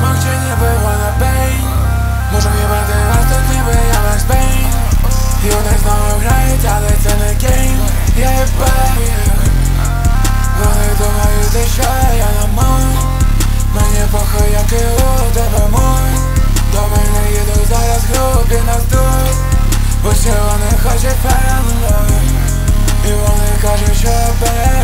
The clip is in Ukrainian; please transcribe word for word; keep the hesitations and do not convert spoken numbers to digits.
смак чи ніби вона пейн. Можу їбати вас тут ніби я Макс Пейн. І вони знову грають, але це не гейм. Я їбав їх. Вони думають, що я на мой. Мені похуй, який у тебе мой. До мене їдуть зараз групі нас тут. Усі вони хочуть перемогти. І вони кажуть, що перемогти.